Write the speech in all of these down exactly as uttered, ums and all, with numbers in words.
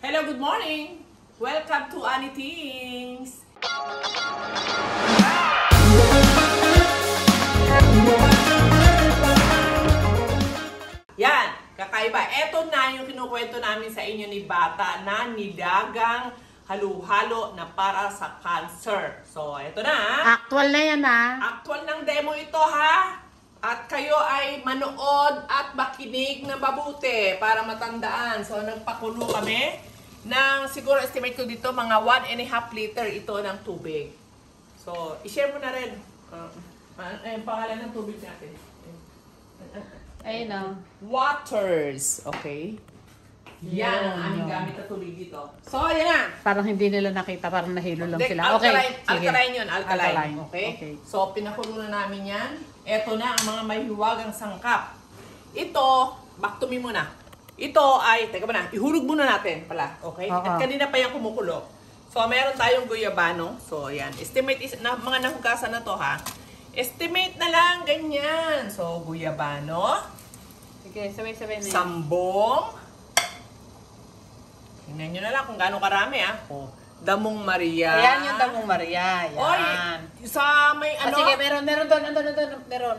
Hello, good morning! Welcome to Ani Things! Yan, kakaiba. Eto na yung kinukwento namin sa inyo ni Bata na nilagang halo-halo na para sa cancer. So, eto na. Actual na yan ha. Actual ng demo ito ha. At kayo ay manood at makinig na mabuti para matandaan. So, nagpakulo kami ng siguro estimate ko dito mga one and a half liter ito ng tubig. So, i-share mo na rin. Uh, uh, pangalan ng tubig natin. Ayun na. Waters. Okay. Yan ang aming gamit na tubig dito. So, yan na. Parang hindi nila nakita. Parang nahilo lang De, sila. Alkaline, Okay. alkaline yun. Alkaline. Alkaline. Okay? Okay. So, pinakulo na namin yan. Ito na ang mga may hiwagang sangkap. Ito, back to me muna. Ito ay, teka muna, ihulog muna natin pala. Okay? Uh -huh. At kanina pa yung kumukulo. So, meron tayong guyabano. So, yan. Estimate is, na, mga nahugasan na to ha. Estimate na lang, ganyan. So, guyabano. Sige, sabay-sabay na yan. Sambong. Tingnan nyo na lang kung gaano karami ah. Oh. Damong Maria. Ayan yung Damong Maria. Yan. Oy, sa may ano? Ah, sige, meron, meron doon, andun, andun, meron.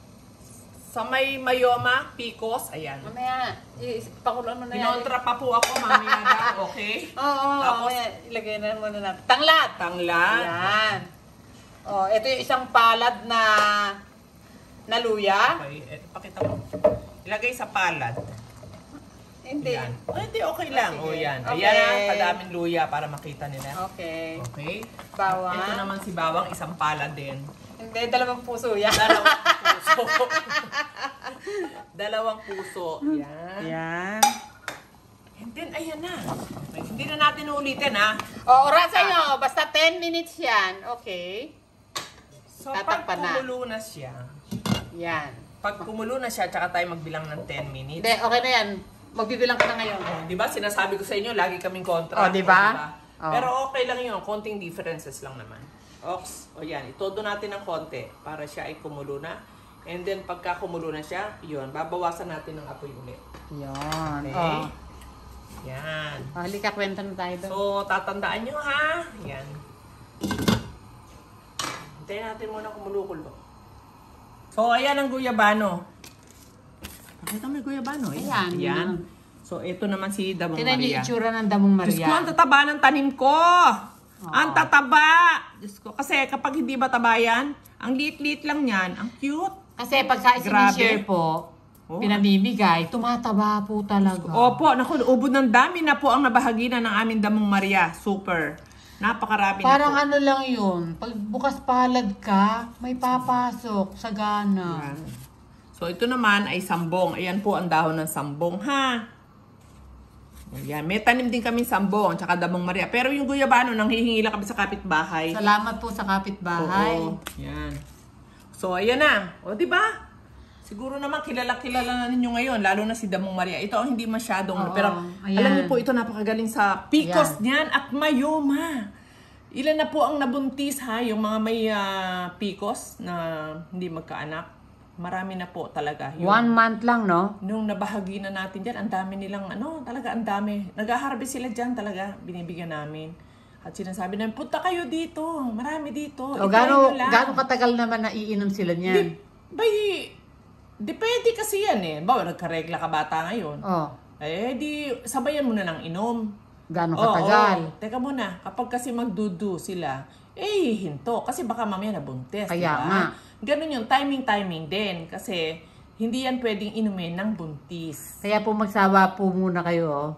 Sa may mayoma, picos, ayan. Mamaya, ipakuloan mo na yan. Pinontra pa po ako, mamaya daw, okay? Oo, oo, Tapos, mamaya, ilagay na muna natin. Tanglad! Tanglad. Yan. Oh, ito yung isang palad na na luya. Okay, eh, pakita mo. Ilagay sa palad. Hindi. Yan. Oh, hindi, okay lang. Oh, o sige. yan. Okay. Ayan ang kadaming luya para makita nila. Okay. Okay. Bawang. Ito naman si bawang, isang palad din. Hindi, dalawang puso yan. Dalawang puso. Dalawang puso. Yan. Yan. And then, ayan na. Okay. Hindi na natin ulitin, ha? O, orasan nyo. Basta ten minutes yan. Okay. So, pag Tatakpan na. kumulo na siya, Yan. pag kumulo na siya, tsaka tayo magbilang ng ten minutes. Hindi, okay na yan. Magbibilang ka na ngayon. Oh, di ba? Sinasabi ko sa inyo, lagi kaming kontra. Oh, di ba? Oh. Pero okay lang yun. Konting differences lang naman. Ox. O yan. Itodo natin ng konti para siya ay kumulo na. And then, pagka kumulo na siya, yun. Babawasan natin ng apoy ulit. Yan. Okay. Oh. Yan. Oh, halika, kwenta na tayo doon. So, tatandaan nyo ha. Yan. Hintayin natin muna kumulo-kulo. So, ayan ang guyabano. Pakita mo yung guyabano. Ayan. Ayan. So, ito naman si Damong Tingnan Maria. yung itsura ng Damong Maria. Diyos ko, ang tataba ng tanim ko. Oh. Ang tataba. Diyos ko. Kasi kapag hindi ba taba yan, ang liit-liit lang yan. Ang cute. Kasi pag sa share po, oh, pinamimigay, tumataba po talaga. Opo, naku, ubod ng dami na po ang nabahagi na ng aming Damong Maria. Super. Napakarami Parang na po. ano lang yun, pag bukas palad ka, may papasok sa gana. Yan. So, ito naman ay sambong. Ayan po ang dahon ng sambong, ha? Ayan. May tanim din kami sambong, tsaka Damong Maria. Pero yung guyabano, nanghihingi lang kami sa kapitbahay. Salamat po sa kapitbahay. Oo. Yan. So, ayan na. O, di ba? Siguro naman kilala-kilala na ninyo ngayon, lalo na si Damong Maria. Ito ang hindi masyadong, Oo, pero ayan. alam niyo po, ito napakagaling sa picos niyan at mayoma. Ilan na po ang nabuntis ha, yung mga may uh, picos na hindi magkaanak. Marami na po talaga. Yung, One month lang, no? Nung nabahagi na natin dyan, ang dami nilang, ano, talaga ang dami. Nag-harvest sila dyan talaga, binibigyan namin. At sinasabi namin, punta kayo dito, marami dito. O gano'ng gano katagal naman na iinom sila niyan? Di, bay, depende kasi yan eh. Bawa, nagkaregla ka bata ngayon. Oh. Eh, di, sabayan mo na ng inom. Gano'ng Oo, katagal? oo. Teka muna, kapag kasi magdudu sila, eh, hinto. Kasi baka mamaya nabuntis. Kaya diba? nga. Ganun yung timing-timing din. Kasi, hindi yan pwedeng inumin ng buntis. Kaya po magsawa po muna kayo, oh.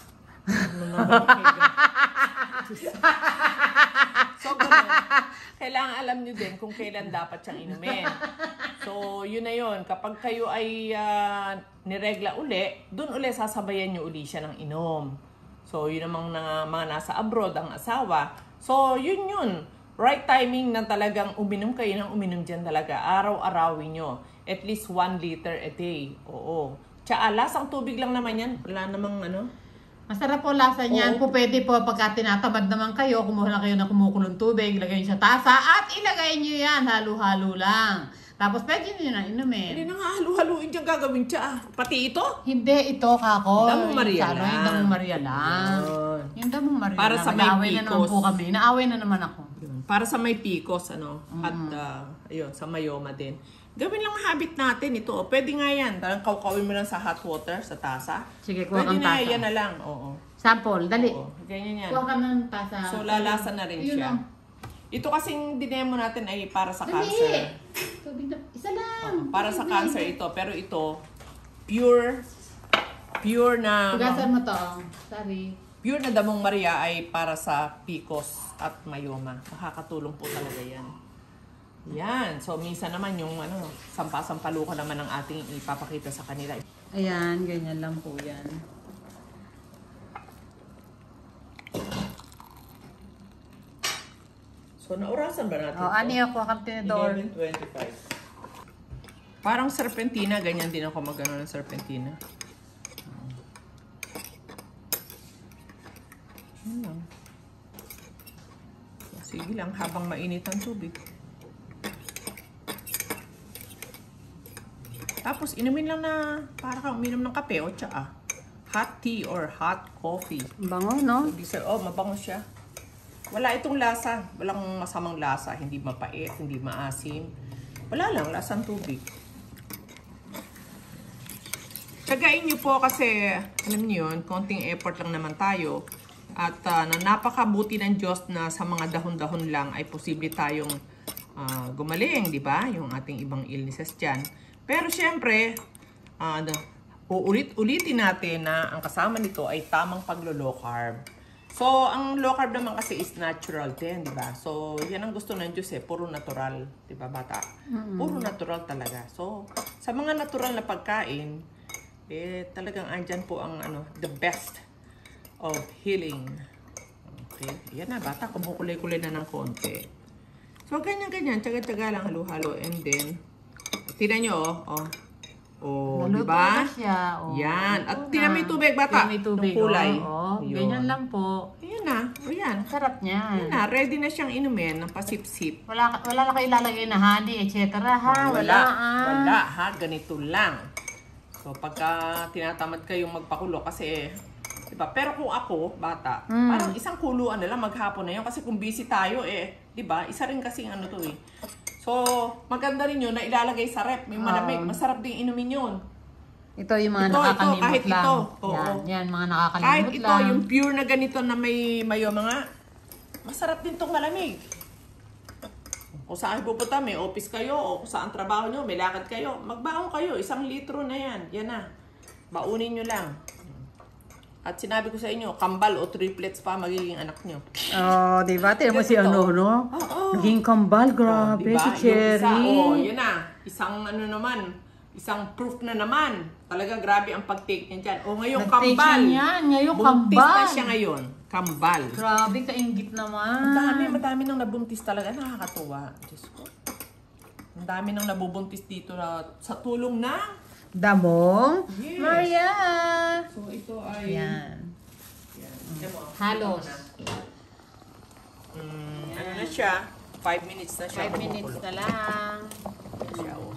So, ganun. Kailangan alam nyo din kung kailan dapat siyang inumin. So, yun na yun. Kapag kayo ay uh, niregla uli, dun uli sasabayan nyo uli siya ng inom. So, yun namang na, mga nasa abroad, ang asawa. So, yun yun. Right timing na talagang uminom kayo ng uminom dyan talaga. Araw-arawin nyo. At least one liter a day. Oo. Tsaka lasang tubig lang naman yan. Wala namang ano. Masarap po lasa niyan. Po pwede po pagka tinatamad naman kayo, kumuha na kayo ng kumukulong tubig, ilagay nyo sa tasa at ilagay nyo yan. Halo-halo lang. Tapos pwede nyo na inumin. Hindi na nga halu-haluin dyan gagawin siya. Pati ito? Hindi, ito kako. Damong Maria Yung, lang. Yung Damong Maria lang. Yun. Yung Damong Maria Para lang. sa may Naaway na naman picos. po kami. Naaway na naman ako. Para sa may picos, ano, Mm. at uh, ayun, sa mayoma din. Gawin lang habit natin ito. Pwede nga yan. Talagang kawkawin mo lang sa hot water, sa tasa. Sige, kuha Pwede kang na, tasa. yan na lang. Oo. Sample, dali. Oo. Ganyan yan. Kuha ka ng tasa. So, lalasa na rin Yun siya. lang. Ito kasing dinemo natin ay para sa Dali. cancer. Tubig na. Isa lang. Oo, para sa Tubig. cancer ito. Pero ito, pure, pure na, Tugasan mo to. Sorry. pure na damong Maria ay para sa picos at mayoma. Nakakatulong po talaga yan. Yan. So, minsan naman yung ano, sampa-sampalukan naman ang ating ipapakita sa kanila. Ayan, ganyan lang po yan. So, naurasan ba natin O, ito? ano yung kuha kang tinidor? eleven twenty-five. Parang serpentina, ganyan din ako mag-ano ng serpentina. Yan lang. Sige lang, habang mainit ang tubig. Tapos, inumin lang na, para kang uminom ng kape o tsaa. Hot tea or hot coffee. Bango, no? Oh, mabango siya. Wala itong lasa. Walang masamang lasa. Hindi mapait, hindi maasim. Wala lang, lasang tubig. Tsagain nyo po kasi, alam nyo yun, konting effort lang naman tayo. At uh, na napakabuti ng Diyos na sa mga dahon-dahon lang ay posible tayong uh, gumaling, di ba? Yung ating ibang illnesses dyan. Pero syempre, uh, uulit-ulitin natin na ang kasama nito ay tamang paglo-low carb. So, ang low carb naman kasi is natural din, di ba? So, yan ang gusto ng Diyos eh, puro natural, di ba bata? Mm-hmm. Puro natural talaga. So, sa mga natural na pagkain, eh, talagang andyan po ang ano, the best of healing. Okay, yan na bata, kumukulay-kulay na ng konti. So, ganyan-ganyan, tsaga-tsaga lang halo-halo. And then, tinan nyo, oh, oh. Oh, di ba? siya. Oh, yan. At tinan mo yung tubig, bata. May tubig. Yung kulay. Oh, oh, ganyan lang po. Ayan na. O yan. Sarap niyan. Yan na. Ready na siyang inumin ng pasip-sip. Wala, wala na kayo ilalagay na honey, et cetera. Ha? Oh, Wala. wala. ah. Wala ha. Ganito lang. So, pagka tinatamad kayong magpakulo kasi, diba? Pero kung ako, bata, Mm. parang isang kuluan na lang maghapon na yun. Kasi kung busy tayo, eh, diba? Isa rin kasing ano to eh. So, maganda rin yun na ilalagay sa rep. May malamig. Um, Masarap din inumin yun. Ito yung mga Ito, nakakalimot ito, kahit lang. ito. Oo. Yan, yan, mga nakakalimot Kahit ito, lang. yung pure na ganito na may mayo mga, masarap din tong malamig. Kung saan pupunta, may office kayo, o kung saan trabaho nyo, may lakad kayo, magbaon kayo, isang litro na yan. Yan na. Baunin nyo lang. At sinabi ko sa inyo, kambal o triplets pa magiging anak nyo. Oh, di ba? Tignan mo si Ganito. ano, no? Oo. Naging kambal, Oh, grabe, diba? si Yung Cherry. isa, oh, yun na. Isang ano naman, isang proof na naman. Talaga grabe ang pag-take niya dyan. O ngayon, Nag-take kambal. siya niyan. Ngayon, Buntis kambal. na siya ngayon. Kambal. Grabe, kaingit naman. Ang dami, madami nang nabuntis talaga. Nakakatuwa. Diyos ko. Ang dami nang nabubuntis dito na sa tulong na. Damong Yes. Maria. So, ito ay... Yan. Yan. Tignan mo. Halos. Mm, ano na siya? Five minutes na siya. Five minutes kumukulo. na lang. Yan siya, oh.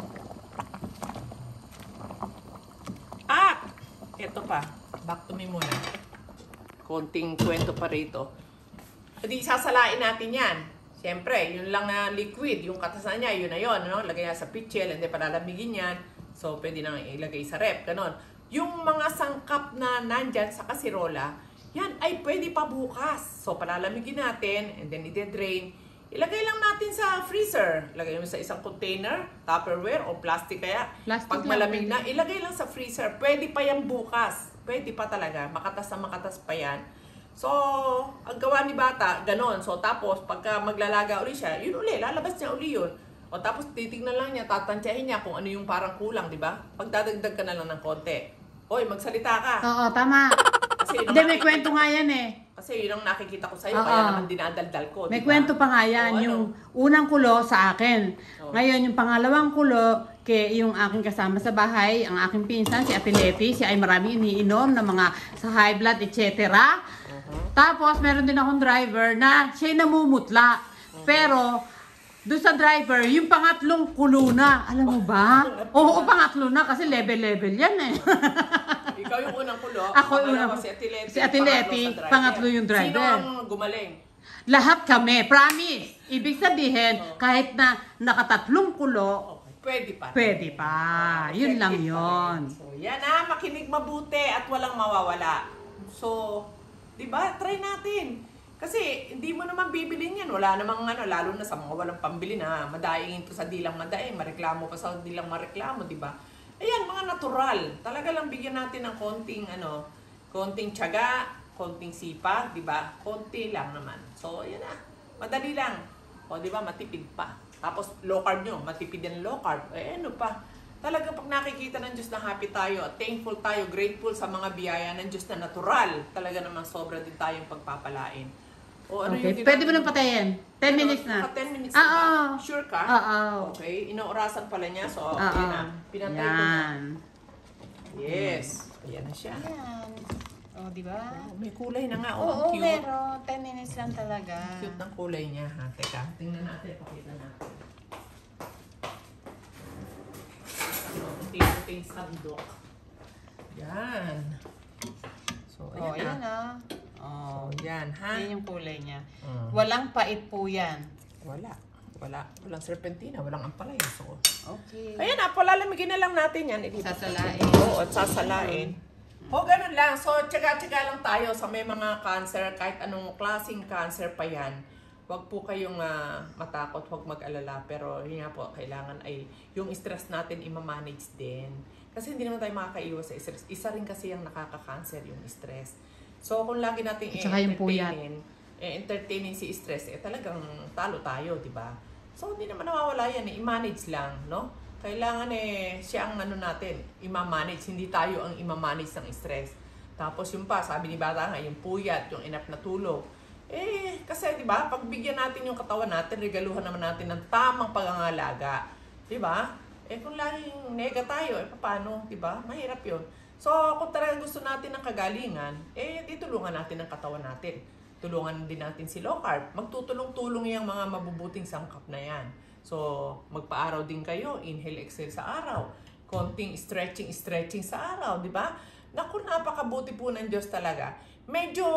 Ah! Ito pa. Back to me muna. Konting kwento pa rito. Hindi sasalain natin yan. Siyempre, yun lang na liquid. Yung katasan niya, yun na yun. Ano? Lagay niya sa pitchel, hindi palalamigin yan. So, pwede nang ilagay sa rep. Ganon. Yung mga sangkap na nandyan sa kasirola, yan ay pwede pa bukas. So, palalamigin natin and then i-drain. Ilagay lang natin sa freezer. Ilagay mo sa isang container, Tupperware o plastic kaya. Plastic Pag lang, malamig pwede. na, ilagay lang sa freezer. Pwede pa yan bukas. Pwede pa talaga. Makatas na makatas pa yan. So, ang gawa ni Bata, ganon. So, tapos, pagka maglalaga uli siya, yun uli, lalabas niya uli yun. O tapos, titignan lang niya, tatantyahin niya kung ano yung parang kulang, di ba? Pagdadagdag ka na lang ng konti. Oy, magsalita ka. Oo, tama. Kasi yun ang Hindi, may nakikita kwento ko- nga yan eh. Kasi yun ang nakikita ko sa'yo, Oo. kaya naman dinadaldal ko. May di ba? kwento pa nga yan. O, ano? Yung unang kulo sa akin. Oh. Ngayon, yung pangalawang kulo, kay yung aking kasama sa bahay, ang aking pinsan, si Ate Leti, siya ay maraming iniinom ng mga sa high blood, et cetera. Uh-huh. Tapos, meron din akong driver na siya'y namumutla. Pero, doon sa driver, yung pangatlong kulo na. Alam mo ba? Oo, pangatlo na kasi level-level yan eh. Ikaw yung unang kulo. Ako yung unang si Ate Leti. Si Ate Leti, pangatlo yung driver. Sino ang gumaling? Lahat kami, promise. Ibig sabihin, oh. kahit na nakatatlong kulo, okay. pwede pa. Pwede pa. Oh, yun lang yun. So, yan ha, makinig mabuti at walang mawawala. So, di ba? Try natin. Kasi hindi mo naman bibilin yan. Wala namang ano, lalo na sa mga walang pambili na madaing ito sa dilang madaing, mareklamo pa sa dilang mareklamo, di ba? Ayan, mga natural. Talaga lang bigyan natin ng konting ano, konting tiyaga, konting sipag, di ba? Konti lang naman. So, ayan na. Madali lang. O, di ba? Matipid pa. Tapos, low carb nyo. Matipid din low carb. Eh, ano pa? Talaga pag nakikita ng Diyos na happy tayo, at thankful tayo, grateful sa mga biyaya ng Diyos na natural, talaga namang sobra din tayong pagpapalain. O, ano okay, yung pwede mo nang patayin. ten minutes na. ten minutes ah, na ba? oh. Sure ka? Oo. Okay, inaorasan pala niya. So, Oo. okay na. Pinatay ko na. Yan. Yes. Ayan na siya. Yan. O, oh, di ba? Oh, may kulay na nga. Oo, Oh, cute. meron. ten minutes lang talaga. Cute ng kulay niya, ha? Teka, tingnan natin. Pakita natin. Unti-unti sandok. Yan. So, ayan Oh, na. yan ah. Oh, yan, ha? Yan yung kulay niya. Mm. Walang pait po yan. Wala. Wala. Walang serpentina. Walang ampalay. So, Okay. ayan na. Palalamigin na lang natin yan. Sasalain. Oo, at sasalain. O, ganun lang. So, tsaga-tsaga lang tayo sa may mga cancer. Kahit anong klaseng cancer pa yan. Huwag po kayong uh, matakot. Huwag mag-alala. Pero, yun nga po, kailangan ay yung stress natin i-manage din. Kasi hindi naman tayo makakaiwas sa stress. Isa rin kasi yung nakaka-cancer yung stress. So, kung lagi natin i-entertainin, i-entertainin si stress, eh talagang talo tayo, di ba? So, hindi naman nawawala yan, eh. I-manage lang, no? Kailangan eh, siya ang ano natin, i-manage, hindi tayo ang i-manage ng stress. Tapos yung pa, sabi ni Bata nga, yung puyat, yung enough na tulog. Eh, kasi di ba, pagbigyan natin yung katawan natin, regaluhan naman natin ng tamang pangangalaga. Di ba? Eh, kung laging nega tayo, eh, paano? Di ba? Mahirap yun. So, kung talagang gusto natin ng kagalingan, eh, ditulungan natin ang katawan natin. Tulungan din natin si low carb. Magtutulong-tulong yung mga mabubuting sangkap na yan. So, magpa-araw din kayo. Inhale, exhale sa araw. Konting stretching, stretching sa araw, di ba? Naku, napakabuti po ng Diyos talaga. Medyo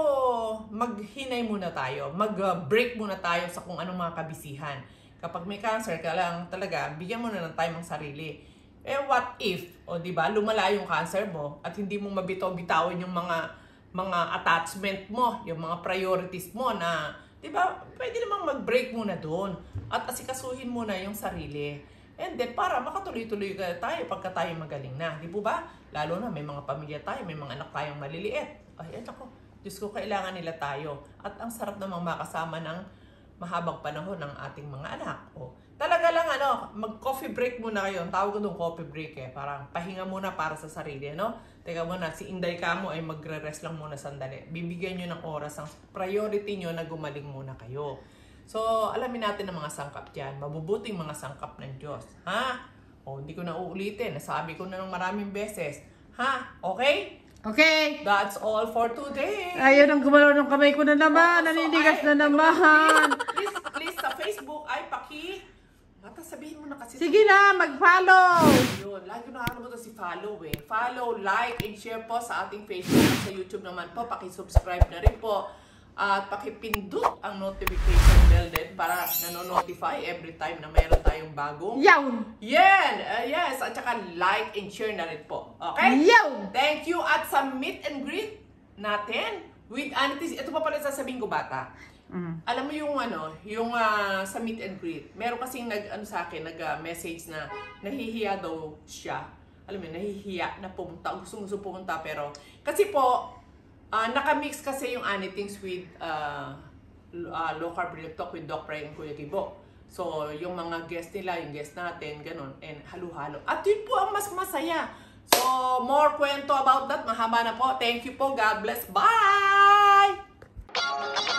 maghinay muna tayo. Mag-break muna tayo sa kung anong mga kabisihan. Kapag may cancer ka lang talaga, bigyan mo na ng time ang sarili. Eh, what if, o di ba, lumala yung cancer mo at hindi mo mabitaw-bitawan yung mga mga attachment mo, yung mga priorities mo na, di ba, pwede namang mag-break muna doon at asikasuhin muna yung sarili. And then, para makatuloy-tuloy tayo pagka tayo magaling na. Di po ba? Lalo na may mga pamilya tayo, may mga anak tayong maliliit. Ay, ako, Diyos ko, kailangan nila tayo. At ang sarap namang makasama ng mahabang panahon ng ating mga anak. O, talaga lang, ano, mag-coffee break muna kayo. Ang tawag ko doon coffee break eh. Parang pahinga muna para sa sarili, no? Teka muna, si Inday Kamo ay magre-rest lang muna sandali. Bibigyan nyo ng oras. Ang priority nyo na gumaling muna kayo. So, alamin natin ang mga sangkap dyan. Mabubuting mga sangkap ng Diyos. Ha? O, hindi ko na uulitin. Nasabi ko na ng maraming beses. Ha? Okay? Okay. That's all for today. Ayun ang gumalaw ng kamay ko na naman. So, Naninigas ay, na naman. Please, please, please, sa Facebook ay paki... Bata, sabihin mo na kasi. Sige na, mag-follow. Yun, lagi na nakakalimutan si follow eh. Follow, like, and share po sa ating Facebook at sa YouTube naman po. Paki-subscribe na rin po. At pakipindot ang notification bell din para nanonotify every time na mayroon tayong bagong... Yawn! Yan! Uh, yes! At saka like and share na rin po. Okay? Yawn! Thank you at sa meet and greet natin with Anitis. Ito pa pala sasabihin ko, Bata. Mm. Alam mo yung ano, yung uh, sa meet and greet, meron kasing nag, ano sa akin, nag-message uh, na nahihiya daw siya. Alam mo, nahihiya na pumunta. Gusto gusto pumunta pero, kasi po, Uh, naka-mix kasi yung Anythings with uh, uh, Low Carb Real Talk with Doc Ray and Kuya Gibo. So, yung mga guest nila, yung guest natin, ganun, and halo-halo. At yun po ang mas masaya. So, more kwento about that. Mahaba na po. Thank you po. God bless. Bye!